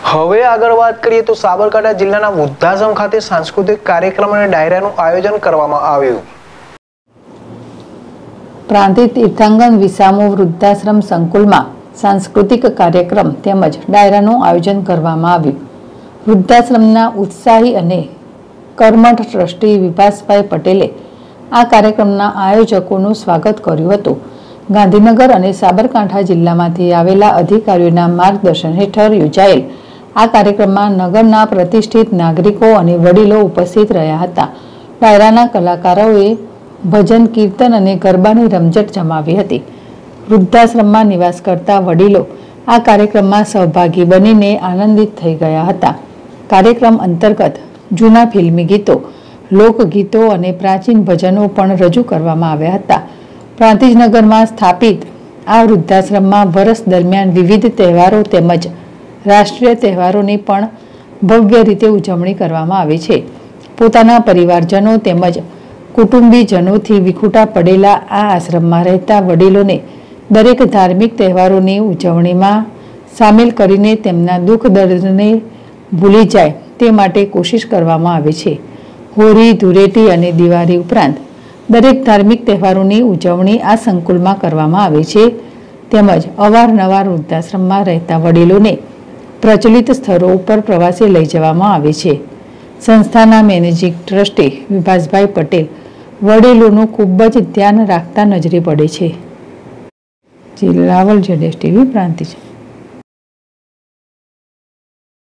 હવે આગળ વાત કરીએ તો સાબરકાંઠા જિલ્લાના વૃદ્ધાશ્રમ ખાતે સાંસ્કૃતિક કાર્યક્રમ અને ડાયરાનું આયોજન કરવામાં આવ્યું. પ્રાંતિજ તીર્થાંગન વિસામો વૃદ્ધાશ્રમ સંકુલમાં સાંસ્કૃતિક કાર્યક્રમ તેમજ ડાયરાનું આયોજન કરવામાં આવ્યું. વૃદ્ધાશ્રમના ઉત્સાહી અને કર્મઠ ટ્રસ્ટી વિભાસભાઈ પટેલે આ કાર્યક્રમના આયોજકોનું સ્વાગત કર્યું હતું. ગાંધીનગર અને સાબરકાંઠા જિલ્લામાંથી આવેલા અધિકારીઓના માર્ગદર્શન હેઠળ યોજાયેલ આ કાર્યક્રમમાં નગરના પ્રતિષ્ઠિત નાગરિકો અને વડીલો ઉપસ્થિત રહ્યા હતા. ડાયરાના કલાકારોએ ભજન, કીર્તન અને ગરબાની રમઝટ જમાવી હતી. વૃદ્ધાશ્રમમાં નિવાસ કરતા વડીલો આ કાર્યક્રમમાં સહભાગી બનીને આનંદિત થઈ ગયા હતા. કાર્યક્રમ અંતર્ગત જૂના ફિલ્મી ગીતો, લોકગીતો અને પ્રાચીન ભજનો પણ રજૂ કરવામાં આવ્યા હતા. પ્રાંતિજનગરમાં સ્થાપિત આ વૃદ્ધાશ્રમમાં વર્ષ દરમિયાન વિવિધ તહેવારો તેમજ રાષ્ટ્રીય તહેવારોની પણ ભવ્ય રીતે ઉજવણી કરવામાં આવે છે. પોતાના પરિવારજનો તેમજ કુટુંબીજનોથી વિખૂટા પડેલા આ આશ્રમમાં રહેતા વડીલોને દરેક ધાર્મિક તહેવારોની ઉજવણીમાં સામેલ કરીને તેમના દુઃખ દર્દને ભૂલી જાય તે માટે કોશિશ કરવામાં આવે છે. હોળી, ધૂળેટી અને દિવાળી ઉપરાંત દરેક ધાર્મિક તહેવારોની ઉજવણી આ સંકુલમાં કરવામાં આવે છે. તેમજ અવારનવાર વૃદ્ધાશ્રમમાં રહેતા વડીલોને પ્રચલિત સ્થળો ઉપર પ્રવાસે લઈ જવામાં આવે છે. સંસ્થાના મેનેજિંગ ટ્રસ્ટી વિભાસભાઈ પટેલ વડીલોનું ખૂબ જ ધ્યાન રાખતા નજરે પડે છે. જિલ્લાવલ ZSTV પ્રાંતિજ.